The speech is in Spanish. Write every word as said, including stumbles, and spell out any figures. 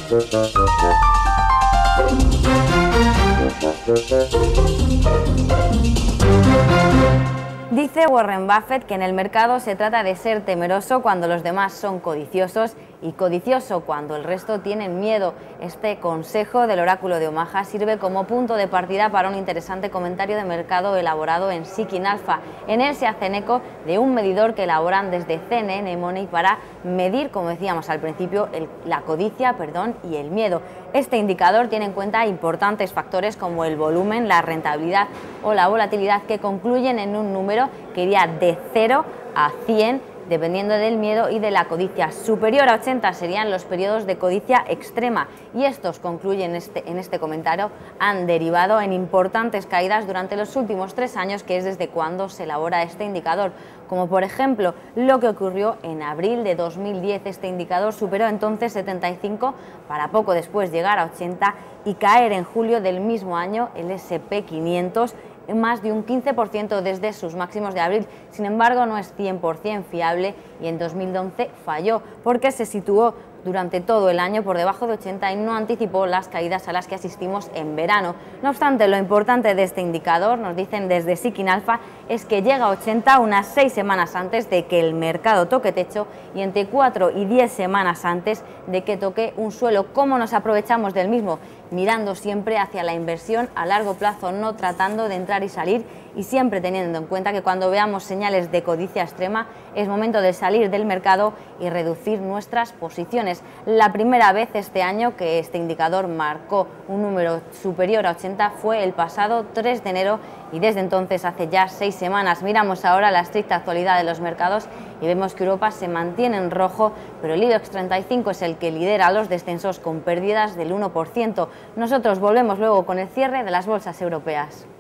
Dice Warren Buffett que en el mercado se trata de ser temeroso cuando los demás son codiciosos y codicioso cuando el resto tienen miedo. Este consejo del oráculo de Omaha sirve como punto de partida para un interesante comentario de mercado elaborado en Seeking Alpha. En él se hacen eco de un medidor que elaboran desde C N N Money para medir, como decíamos al principio, el, la codicia perdón, y el miedo. Este indicador tiene en cuenta importantes factores como el volumen, la rentabilidad o la volatilidad, que concluyen en un número que iría de cero a cien, dependiendo del miedo y de la codicia. Superior a ochenta serían los periodos de codicia extrema, y estos, concluyen este, en este comentario, han derivado en importantes caídas durante los últimos tres años, que es desde cuando se elabora este indicador, como por ejemplo lo que ocurrió en abril de dos mil diez. Este indicador superó entonces setenta y cinco para poco después llegar a ochenta y caer en julio del mismo año el ese and pe quinientos más de un quince por ciento desde sus máximos de abril. Sin embargo, no es cien por cien fiable y en dos mil once falló porque se situó durante todo el año por debajo de ochenta y no anticipó las caídas a las que asistimos en verano. No obstante, lo importante de este indicador, nos dicen desde Seeking Alpha, es que llega a ochenta unas seis semanas antes de que el mercado toque techo y entre cuatro y diez semanas antes de que toque un suelo. ¿Cómo nos aprovechamos del mismo? Mirando siempre hacia la inversión a largo plazo, no tratando de entrar y salir, y siempre teniendo en cuenta que cuando veamos señales de codicia extrema es momento de salir del mercado y reducir nuestras posiciones. La primera vez este año que este indicador marcó un número superior a ochenta fue el pasado tres de enero, y desde entonces hace ya seis semanas. Miramos ahora la estricta actualidad de los mercados y vemos que Europa se mantiene en rojo, pero el IBEX treinta y cinco es el que lidera los descensos con pérdidas del uno por ciento. Nosotros volvemos luego con el cierre de las bolsas europeas.